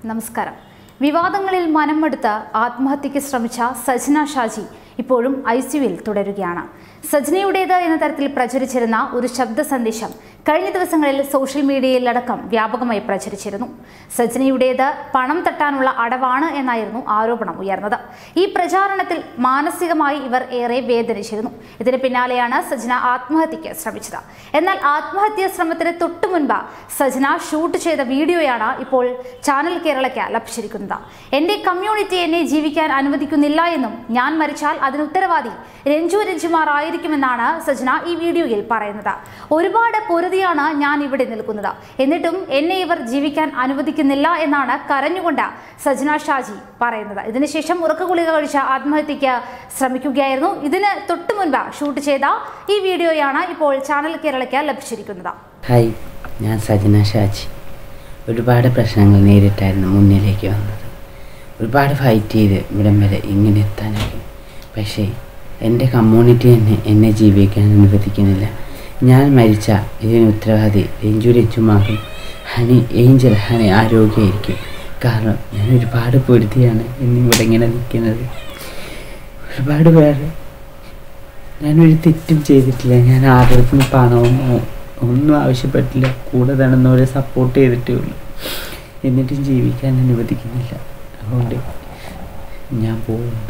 നമസ്കാരം. വിവാദങ്ങളിൽ മനമെടുത്ത് ആത്മഹത്യയ്ക്ക് ശ്രമിച്ച സജന ഷാജി ഇപ്പോഴും ഐസിയുവിൽ തുടരുകയാണ്. സജനയുടേത് എന്ന തരത്തിൽ പ്രചരിച്ചിരുന്ന ഒരു ശബ്ദ സന്ദേശം കഴിഞ്ഞ ദിവസങ്ങളിൽ സോഷ്യൽ മീഡിയയിലടക്കം വ്യാപകമായി പ്രചരിച്ചിരുന്നു. സജനയുടേത് പണം തട്ടാനുള്ള അടവാണ് എന്നായിരുന്നു ആരോപണം ഉയർന്നത്. ഈ പ്രചാരണത്തിൽ മാനസികമായി ഇവർ ഏറെ വേദനിച്ചിരുന്നു. ഇതിന് പിന്നാലെയാണ് സജന ആത്മഹത്യയ്ക്ക് ശ്രമിച്ചത്. എന്നാൽ ആത്മഹത്യാ ശ്രമത്തിന് തൊട്ടു മുൻപ് സജന ഷൂട്ട് ചെയ്ത വീഡിയോയാണ് ഇപ്പോൾ ചാനൽ കേരളയ്ക്ക് ലഭിച്ചിരിക്കുന്നത്. എന്റെ കമ്മ്യൂണിറ്റി എന്നെ ജീവിക്കാൻ അനുവദിക്കുന്നില്ല എന്നും ഞാൻ മരിച്ചാൽ അതിന് ഉത്തരവാദി രഞ്ജുമാർ ആയിരിക്കുമെന്നാണ് സജന ഈ വീഡിയോയിൽ പറയുന്നത്. ഒരുപാട് പൊരുതിയാണ് ഞാൻ ഇവിടെ നിൽക്കുന്നത്, എന്നിട്ടും എന്നെ ഇവർ ജീവിക്കാൻ അനുവദിക്കുന്നില്ല എന്നാണ് കരഞ്ഞുകൊണ്ട് സജന ഷാജി പറയുന്നത്. ഇതിനുശേഷം ഉറക്കഗുളിക കഴിച്ച ആത്മഹത്യയ്ക്ക് ശ്രമിക്കുകയായിരുന്നു. ഇതിന് തൊട്ടു മുൻപ് ഷൂട്ട് ചെയ്ത ഈ വീഡിയോയാണ് ഇപ്പോൾ ചാനൽ കേരളയ്ക്ക് ലഭിച്ചിരിക്കുന്നത്. ഹായ്, ഞാൻ സജന ഷാജി. ഒരുപാട് പ്രശ്നങ്ങൾ നേരിട്ടായിരുന്നു മുന്നിലേക്ക് വന്നത്. ഒരുപാട് ഫൈറ്റ് ചെയ്ത് ഇവിടം വരെ ഇങ്ങനെ എത്താനായി. പക്ഷേ എൻ്റെ കമ്മ്യൂണിറ്റി എന്നെ ജീവിക്കാൻ അനുവദിക്കുന്നില്ല. ഞാൻ മരിച്ച ഇതിന് ഉത്തരവാദി രഞ്ജുമാകും. ഹണി ആരോഗ്യമായിരിക്കും. കാരണം ഞാൻ ഒരുപാട് പൊരുതിയാണ് ഇന്നിവിടെ ഇങ്ങനെ നിൽക്കുന്നത്. ഒരുപാട് പേര് ഞാനൊരു തെറ്റും ചെയ്തിട്ടില്ല. ഞാൻ ആരുടെ പണമോ ഒന്നും ആവശ്യപ്പെട്ടില്ല. കൂടെ നടന്നവരെ സപ്പോർട്ട് ചെയ്തിട്ടേ ഉള്ളൂ. എന്നിട്ടും ജീവിക്കാൻ അനുവദിക്കുന്നില്ല. അതുകൊണ്ട് ഞാൻ പോകുന്നു.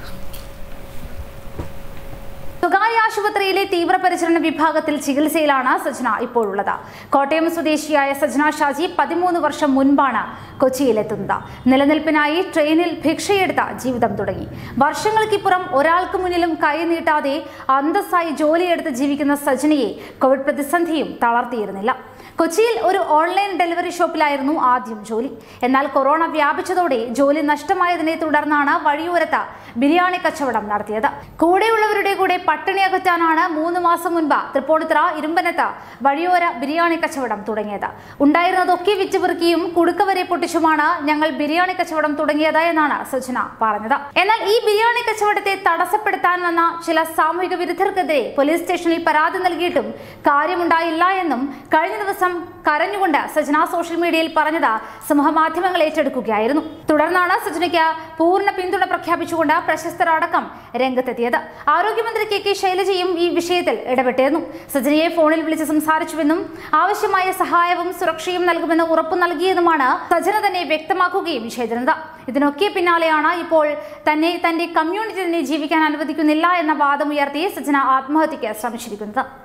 സ്വകാര്യ ആശുപത്രിയിലെ തീവ്രപരിചരണ വിഭാഗത്തിൽ ചികിത്സയിലാണ് സജന ഇപ്പോഴുള്ളത്. കോട്ടയം സ്വദേശിയായ സജന ഷാജി 13 വർഷം മുൻപാണ് കൊച്ചിയിലെത്തുന്നത്. നിലനിൽപ്പിനായി ട്രെയിനിൽ ഭിക്ഷയെടുത്ത ജീവിതം തുടങ്ങി. വർഷങ്ങൾക്കിപ്പുറം ഒരാൾക്ക് മുന്നിലും കൈ നീട്ടാതെ അന്തസ്സായി ജോലിയെടുത്ത് ജീവിക്കുന്ന സജനയെ കോവിഡ് പ്രതിസന്ധിയും തളർത്തിയിരുന്നില്ല. കൊച്ചിയിൽ ഒരു ഓൺലൈൻ ഡെലിവറി ഷോപ്പിലായിരുന്നു ആദ്യം ജോലി. എന്നാൽ കൊറോണ വ്യാപിച്ചതോടെ ജോലി നഷ്ടമായതിനെ തുടർന്നാണ് വഴിയോരത്ത് ബിരിയാണി കച്ചവടം നടത്തിയത്. കൂടെയുള്ളവരുടെ കൂടെ പട്ടിണി അകറ്റാനാണ് 3 മാസം മുൻപ് തൃപ്പൂണിത്തുറ ഇരുമ്പനത്ത് വഴിയോര ബിരിയാണി കച്ചവടം തുടങ്ങിയത്. ഉണ്ടായിരുന്നതൊക്കെ വിറ്റുപെറുക്കിയും കുടുക്ക വരെ പൊട്ടിച്ചുമാണ് ഞങ്ങൾ ബിരിയാണി കച്ചവടം തുടങ്ങിയത് എന്നാണ് സജന പറഞ്ഞത്. എന്നാൽ ഈ ബിരിയാണി കച്ചവടത്തെ തടസ്സപ്പെടുത്താൻ വന്ന ചില സാമൂഹിക വിരുദ്ധർക്കെതിരെ പോലീസ് സ്റ്റേഷനിൽ പരാതി നൽകിയിട്ടും കാര്യമുണ്ടായില്ല എന്നും കഴിഞ്ഞ ദിവസം കരഞ്ഞുകൊണ്ട് സജന സോഷ്യൽ മീഡിയയിൽ പറഞ്ഞത് സമൂഹ മാധ്യമങ്ങൾ ഏറ്റെടുക്കുകയായിരുന്നു. തുടർന്നാണ് സജനയ്ക്ക് പൂർണ്ണ പിന്തുണ പ്രഖ്യാപിച്ചുകൊണ്ട് പ്രശസ്തരടക്കം രംഗത്തെത്തിയത്. ആരോഗ്യമന്ത്രി കെ ശൈലജയും ഈ വിഷയത്തിൽ ഇടപെട്ടിരുന്നു. സജനയെ ഫോണിൽ വിളിച്ച് സംസാരിച്ചുവെന്നും ആവശ്യമായ സഹായവും സുരക്ഷയും നൽകുമെന്ന് ഉറപ്പു നൽകിയെന്നുമാണ് സജന തന്നെ വ്യക്തമാക്കുകയും ചെയ്തിരുന്നത്. ഇതിനൊക്കെ പിന്നാലെയാണ് ഇപ്പോൾ തന്റെ കമ്മ്യൂണിറ്റി തന്നെ ജീവിക്കാൻ അനുവദിക്കുന്നില്ല എന്ന വാദമുയർത്തി സജന ആത്മഹത്യയ്ക്ക് ശ്രമിച്ചിരിക്കുന്നത്.